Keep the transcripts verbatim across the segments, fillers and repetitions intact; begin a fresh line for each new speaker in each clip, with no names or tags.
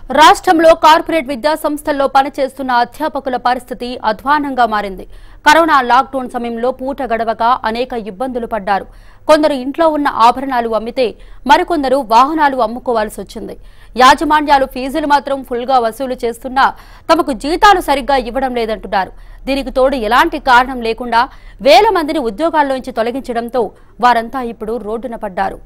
రాష్ట్రంలో కార్పొరేట్ విద్యా సంస్థల్లో పనిచేస్తున్న అధ్యాపకుల పరిస్థితి అధ్వానంగా మారింది. కరోనా లాక్డౌన్ సమయంలో పూట గడవక అనేక ఇబ్బందులు పడ్డారు. కొందరు ఇంట్లో ఉన్న ఆభరణాలు అమ్మితే మరికొందరు వాహనాలు అమ్ముకోవాల్సి వచ్చింది. యాజమాన్యాలు ఫీజులు మాత్రం ఫుల్గా వసూలు చేస్తున్నా తమకు జీతాలు సరిగ్గా ఇవ్వడం లేదంటున్నారు. దీనికి తోడు ఎలాంటి కారణం లేకుండా వేల మందిని ఉద్యోగాల్లోంచి తొలగించడంతో వారంతా ఇప్పుడు రోడ్డున పడ్డారు.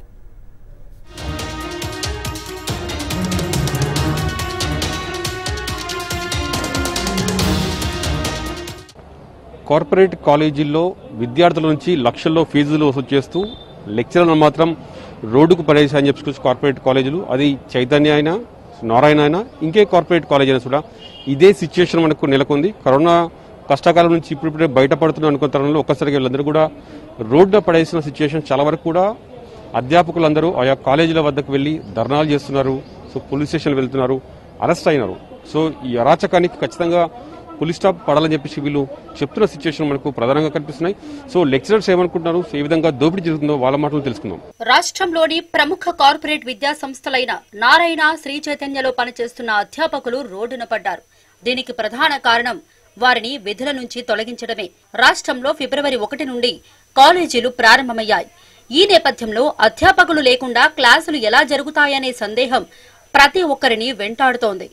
కార్పొరేట్ కాలేజీల్లో విద్యార్థుల నుంచి లక్షల్లో ఫీజులు వసూలు చేస్తూ లెక్చరర్లు మాత్రం రోడ్డుకు పడేసాయని చెప్పుకోవచ్చు. కార్పొరేట్ కాలేజీలు, అది చైతన్య అయినా నారాయణ అయినా ఇంకే కార్పొరేట్ కాలేజ్ అయినా కూడా ఇదే సిచ్యువేషన్ మనకు నెలకొంది. కరోనా కష్టకాలం నుంచి ఇప్పుడిప్పుడే బయటపడుతున్న అనుకున్న తరంలో ఒక్కసారిగా వీళ్ళందరూ కూడా రోడ్డున పడేసిన సిచ్యువేషన్ చాలా వరకు కూడా అధ్యాపకులందరూ ఆయా కాలేజీల వద్దకు వెళ్లి ధర్నాలు చేస్తున్నారు. సో పోలీస్ స్టేషన్ వెళ్తున్నారు, అరెస్ట్ అయినారు. సో ఈ అరాచకానికి ఖచ్చితంగా పోలీస్ స్టాప్ పడాలని చెప్పేసి వీళ్ళు చెప్తున్న సిచ్యువేషన్ మనకు ప్రధానంగా కనిపిస్తున్నాయి. సో లెక్చరర్స్ ఏమనుకుంటున్నారు, ఏ విధంగా దోపిడీ జరుగుతుందో వాళ్ళ మాటలు తెలుసుకుందాం.
రాష్ట్రంలోని ప్రముఖ కార్పొరేట్ విద్యా సంస్థలైన నారాయణ, శ్రీ చైతన్యలో పనిచేస్తున్న అధ్యాపకులు రోడ్డున పడ్డారు. దీనికి ప్రధాన కారణం వారిని విధుల నుంచి తొలగించడమే. రాష్ట్రంలో ఫిబ్రవరి ఒకటి నుండి కాలేజీలు ప్రారంభమయ్యాయి. ఈ నేపథ్యంలో అధ్యాపకులు లేకుండా క్లాసులు ఎలా జరుగుతాయనే సందేహం ప్రతి ఒక్కరిని వెంటాడుతోంది.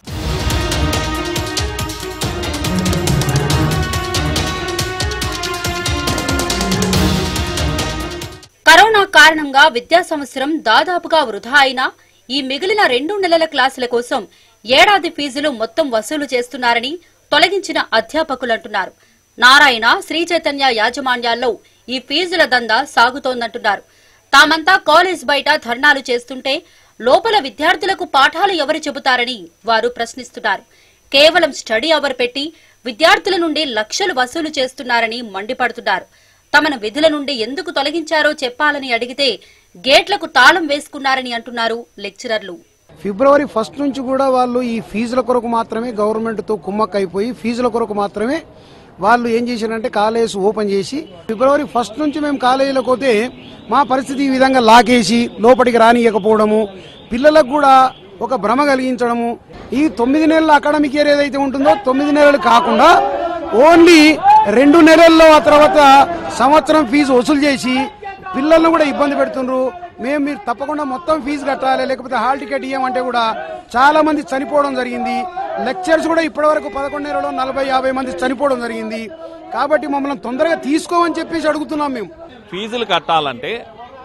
కరోనా కారణంగా విద్యా సంవత్సరం దాదాపుగా వృధా అయినా ఈ మిగిలిన రెండు నెలల క్లాసుల కోసం ఏడాది ఫీజులు మొత్తం వసూలు చేస్తున్నారని తొలగించిన అధ్యాపకులు అంటున్నారు. నారాయణ, శ్రీ చైతన్య యాజమాన్యాల్లో ఈ ఫీజుల దందా సాగుతోందంటున్నారు. తామంతా కాలేజ్ బయట ధర్నాలు చేస్తుంటే లోపల విద్యార్థులకు పాఠాలు ఎవరు చెబుతారని వారు ప్రశ్నిస్తున్నారు. కేవలం స్టడీ అవర్ పెట్టి విద్యార్థుల నుండి లక్షలు వసూలు చేస్తున్నారని మండిపడుతున్నారు. తమను విధుల నుండి ఎందుకు తొలగించారో చెప్పాలని అడిగితే గేట్లకు తాళం వేసుకున్నారని అంటున్నారు లెక్చరర్లు.
ఫిబ్రవరి ఫస్ట్ నుంచి కూడా వాళ్ళు ఈ ఫీజుల కొరకు మాత్రమే గవర్నమెంట్ తో కుమ్మక్క అయిపోయి ఫీజుల కొరకు మాత్రమే వాళ్ళు ఏం చేశారంటే కాలేజ్ ఓపెన్ చేసి ఫిబ్రవరి ఫస్ట్ నుంచి మేము కాలేజీలోకి పోతే మా పరిస్థితి ఈ విధంగా లాకేసి లోపలికి రానియకపోవడము, పిల్లలకు కూడా ఒక భ్రమ కలిగించడము. ఈ తొమ్మిది నెలల అకాడమిక్ ఇయర్ ఏదైతే ఉంటుందో తొమ్మిది నెలలు కాకుండా ఓన్లీ రెండు నెలల్లో ఆ తర్వాత సంవత్సరం ఫీజు వసూలు చేసి పిల్లలను కూడా ఇబ్బంది పెడుతున్నారు. మేము మీరు తప్పకుండా మొత్తం ఫీజు కట్టాలి, లేకపోతే హాల్ టికెట్ ఇవ్వమంటే కూడా చాలా మంది చనిపోవడం జరిగింది. లెక్చర్స్ కూడా ఇప్పటి వరకు పదకొండు నెలలో నలభై యాభై మంది చనిపోవడం జరిగింది. కాబట్టి మమ్మల్ని తొందరగా తీసుకోమని చెప్పేసి అడుగుతున్నాం. మేము
ఫీజులు కట్టాలంటే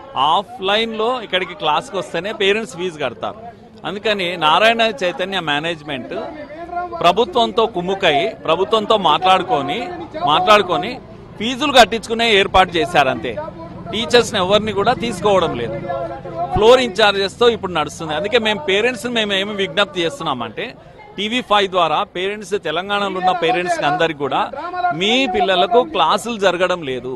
ఆఫ్లైన్ లో ఇక్కడికి క్లాస్కి వస్తేనే పేరెంట్స్ ఫీజు కడతారు. అందుకని నారాయణ చైతన్య మేనేజ్మెంట్ ప్రభుత్వంతో కుమ్ముకై ప్రభుత్వంతో మాట్లాడుకొని మాట్లాడుకొని ఫీజులు కట్టించుకునే ఏర్పాటు చేశారంతే. టీచర్స్ ఎవరిని కూడా తీసుకోవడం లేదు. ఫ్లోర్ ఇన్ఛార్జెస్ తో ఇప్పుడు నడుస్తుంది. అందుకే మేము పేరెంట్స్ మేము ఏమి విజ్ఞప్తి చేస్తున్నామంటే టీవీ ఫైవ్ ద్వారా పేరెంట్స్, తెలంగాణలో ఉన్న పేరెంట్స్ అందరికి కూడా మీ పిల్లలకు క్లాసులు జరగడం లేదు,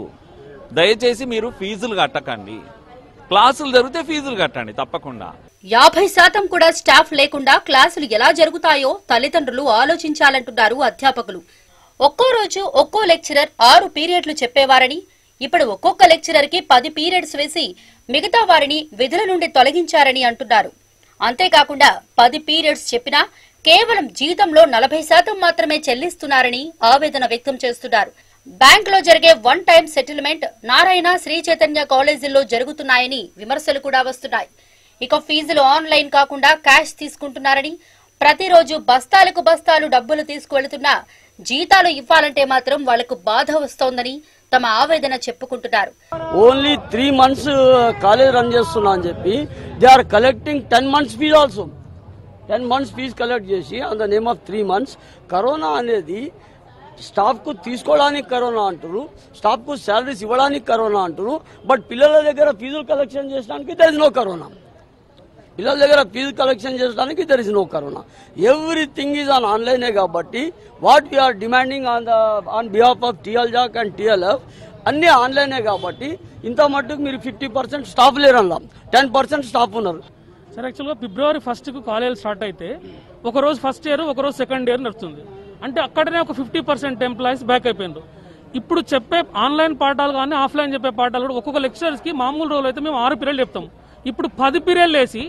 దయచేసి మీరు ఫీజులు కట్టకండి, క్లాసులు జరిగితే ఫీజులు కట్టండి తప్పకుండా.
యాభై శాతం కూడా స్టాఫ్ లేకుండా క్లాసులు ఎలా జరుగుతాయో తల్లిదండ్రులు ఆలోచించాలంటున్నారు అధ్యాపకులు. ఒక్కో రోజు ఒక్కో లెక్చరర్ ఆరు పీరియడ్లు చెప్పేవారని ఇప్పుడు ఒక్కొక్క లెక్చరర్ కి పది పీరియడ్స్ వేసి మిగతా వారిని విధుల నుండి తొలగించారని అంటున్నారు. అంతేకాకుండా పది పీరియడ్స్ చెప్పినా కేవలం జీతంలో నలభై శాతం మాత్రమే చెల్లిస్తున్నారని ఆవేదన వ్యక్తం చేస్తున్నారు. బ్యాంక్ లో జరిగే one time settlement Narayana, Sri Chaitanya కాలేజీల్లో జరుగుతున్నాయని విమర్శలు కూడా వస్తున్నాయి. ఇక ఫీజులు ఆన్లైన్ కాకుండా క్యాష్ తీసుకుంటున్నారని, ప్రతిరోజు బస్తాలకు బస్తాలు డబ్బులు తీసుకువెళుతున్నా జీతాలు ఇవ్వాలంటే మాత్రం వాళ్లకు బాధ వస్తోందని తమ ఆవేదన చెప్పుకుంటున్నారు.
Only three months college run చేస్తున్నా అని చెప్పి they are collecting ten months fees also ten months fees collect చేసి on the name of three months. Corona అనేది స్టాఫ్ కు తీసుకోవడానికి కరోనా అంటారు, స్టాఫ్ కు శాలరీస్ ఇవ్వడానికి కరోనా అంటారు. బట్ పిల్లల దగ్గర ఫీజులు కలెక్షన్ చేయడానికి దర్ ఇస్ నో కరోనా. పిల్లల దగ్గర ఫీజు కలెక్షన్ చేయడానికి there is no corona. Everything is on ఆన్లైనే కాబట్టి what we are demanding on the on behalf of TL JAC and TLF అన్ని ఆన్లైనే కాబట్టి ఇంత మట్టుకు మీరు ఫిఫ్టీ పర్సెంట్ స్టాఫ్ లేరన్నా, టెన్ పర్సెంట్ స్టాఫ్ ఉన్నారు.
సార్ యాక్చువల్గా ఫిబ్రవరి ఫస్ట్ కు కాలేజ్ స్టార్ట్ అయితే ఒకరోజు ఫస్ట్ ఇయర్, ఒకరోజు సెకండ్ ఇయర్ నడుస్తుంది. అంటే అక్కడనే ఒక ఫిఫ్టీ పర్సెంట్ ఎంప్లాయీస్ బ్యాక్ అయిపోయినారు. ఇప్పుడు చెప్పే ఆన్లైన్ పాఠాలు కానీ ఆఫ్లైన్ చెప్పే పాఠాలు కూడా ఒక్కొక్క లెక్చరర్స్ కి మామూలు రోజులు అయితే మేము ఆరు పీరియడ్లు చెప్తాం. ఇప్పుడు పది పీరియడ్లు వేసి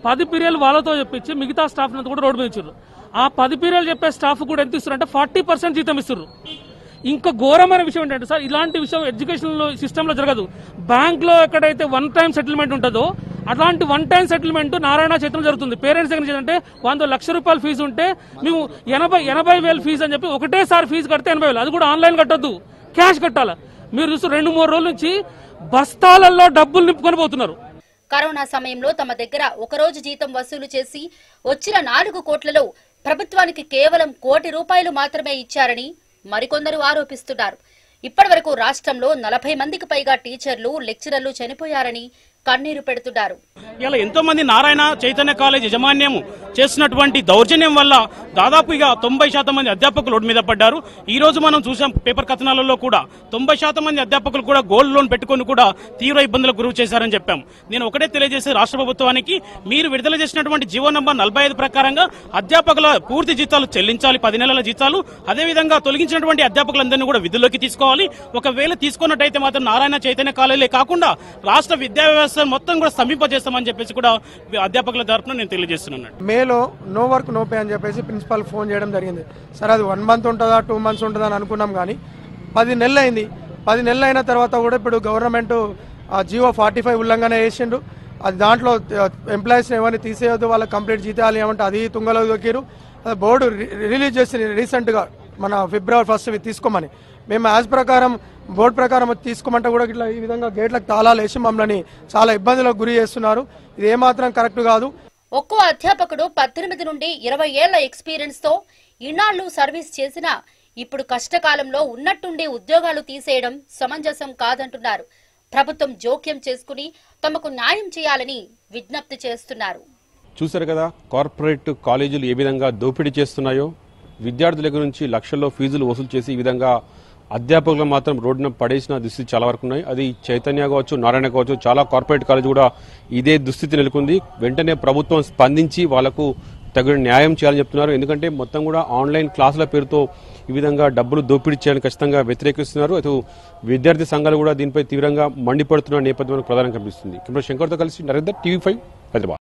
పది పీరియడ్లు వాళ్ళతో చెప్పించి మిగతా స్టాఫ్ అంతా కూడా రోడ్డు మీద ఇచ్చారు. ఆ పది పీరియడ్లు చెప్పే స్టాఫ్ కూడా ఎంత ఇస్తారు అంటే ఫార్టీ పర్సెంట్ జీతం ఇస్తారు. ఇంకా ఘోరమైన విషయం ఏంటంటే సార్, ఇలాంటి విషయం ఎడ్యుకేషన్ సిస్టంలో జరగదు. బ్యాంక్లో ఎక్కడైతే వన్ టైం సెటిల్మెంట్ ఉంటుందో అట్లాంటి వన్ టైం సెటిల్మెంట్ నారాయణ చైతన్యం జరుగుతుంది. పేరెంట్స్ దగ్గర అంటే వంద లక్ష రూపాయల ఫీజు ఉంటే మేము ఎనభై ఎనభై వేలు ఫీజు అని చెప్పి ఒకటేసారి ఫీజు కడితే ఎనభై వేలు, అది కూడా ఆన్లైన్ కట్టొద్దు, క్యాష్ కట్టాలి. మీరు చూస్తే రెండు మూడు రోజుల నుంచి బస్తాలలో డబ్బులు నింపుకొని పోతున్నారు.
కరోనా సమయంలో తమ దగ్గర ఒకరోజు జీతం వసూలు చేసి వచ్చిన నాలుగు కోట్లలో ప్రభుత్వానికి కేవలం కోటి రూపాయలు మాత్రమే ఇచ్చారని మరికొందరు ఆరోపిస్తున్నారు. ఇప్పటి వరకు రాష్ట్రంలో నలభై మందికి పైగా టీచర్లు, లెక్చరర్లు చనిపోయారని కన్నీరు పెడుతున్నారు.
ఇలా ఎంతో మంది నారాయణ చైతన్య కాలేజ్ యజమాన్యం చేస్తున్నటువంటి దౌర్జన్యం వల్ల దాదాపుగా తొంభై శాతం మంది అధ్యాపకులు రోడ్డు మీద పడ్డారు. ఈ రోజు మనం చూసాం పేపర్ కథనాలలో కూడా తొంభై శాతం మంది అధ్యాపకులు కూడా గోల్డ్ లోన్ పెట్టుకుని కూడా తీవ్ర ఇబ్బందులకు గురి చేశారని చెప్పాం. నేను ఒకటే తెలియజేసే రాష్ట్ర ప్రభుత్వానికి, మీరు విడుదల చేసినటువంటి జీవో నంబర్ నలభై ఐదు ప్రకారంగా అధ్యాపకుల పూర్తి జీతాలు చెల్లించాలి, పది నెలల జీతాలు. అదేవిధంగా తొలగించినటువంటి అధ్యాపకులందరినీ కూడా విధుల్లోకి తీసుకోవాలి. ఒకవేళ తీసుకున్నట్టయితే మాత్రం నారాయణ చైతన్య కాలేజీలే కాకుండా రాష్ట్ర విద్యా వ్యవస్థ మొత్తం కూడా సమీపజేస్తామని చెప్పేసి కూడా అధ్యాపకుల తరఫున నేను తెలియజేస్తున్నాను.
మేలో నో వర్క్ నో పే అని చెప్పేసి ప్రిన్సిపాల్ ఫోన్ చేయడం జరిగింది. సరే అది వన్ మంత్ ఉంటుందా టూ మంత్స్ ఉంటుందా అని అనుకున్నాం, కానీ పది నెలలు అయింది. పది నెలలు అయిన తర్వాత కూడా ఇప్పుడు గవర్నమెంట్ ఆ జియో ఫార్టీ ఫైవ్ ఉల్లంఘన చేసిండు. అది దాంట్లో ఎంప్లాయీస్ ఎవరిని తీసేయొద్దు, వాళ్ళకి కంప్లీట్ జీతాలు ఏమంటే అది తుంగలో దొక్కిరు. బోర్డు రిలీజ్ చేసింది రీసెంట్గా మన ఫిబ్రవరి ఫస్ట్ తీసుకోమని. మేము యాజ్ ప్రకారం బోర్డు ప్రకారం తీసుకోమంటే కూడా ఇట్లా ఈ విధంగా గేట్లకు తాళాలు వేసి మమ్మల్ని చాలా ఇబ్బందులకు గురి చేస్తున్నారు. ఇది ఏమాత్రం కరెక్ట్ కాదు.
ఒక్కో అధ్యాపకుడు పద్దెనిమిది నుండి ఇరవై ఏళ్ల ఎక్స్పీరియన్స్ తో ఇన్నాళ్లు సర్వీస్ చేసినా ఇప్పుడు కష్టకాలంలో ఉన్నట్టుండి ఉద్యోగాలు తీసేయడం సమంజసం కాదంటున్నారు. ప్రభుత్వం జోక్యం చేసుకుని తమకు న్యాయం చేయాలని విజ్ఞప్తి చేస్తున్నారు.
చూశారు కదా కార్పొరేట్ కాలేజీలు ఏ విధంగా దోపిడీ చేస్తున్నాయో. విద్యార్థుల దగ్గర నుంచి లక్షల్లో ఫీజులు వసూలు చేసి ఈ విధంగా అధ్యాపకులు మాత్రం రోడ్డున పడేసిన దుస్థితి చాలా వరకు ఉన్నాయి. అది చైతన్య కావచ్చు, నారాయణ కావచ్చు, చాలా కార్పొరేట్ కాలేజ్ కూడా ఇదే దుస్థితి నెలకొంది. వెంటనే ప్రభుత్వం స్పందించి వాళ్లకు తగిన న్యాయం చేయాలని చెప్తున్నారు. ఎందుకంటే మొత్తం కూడా ఆన్లైన్ క్లాసుల పేరుతో ఈ విధంగా డబ్బులు దోపిడీ చేయాలని ఖచ్చితంగా వ్యతిరేకిస్తున్నారు. అటు విద్యార్థి సంఘాలు కూడా దీనిపై తీవ్రంగా మండిపడుతున్న నేపథ్యంలో ప్రధానంగా కనిపిస్తుంది. కెమెరా శంకర్తో కలిసి నరేందర్, టీవీ ఫైవ్, హైదరాబాద్.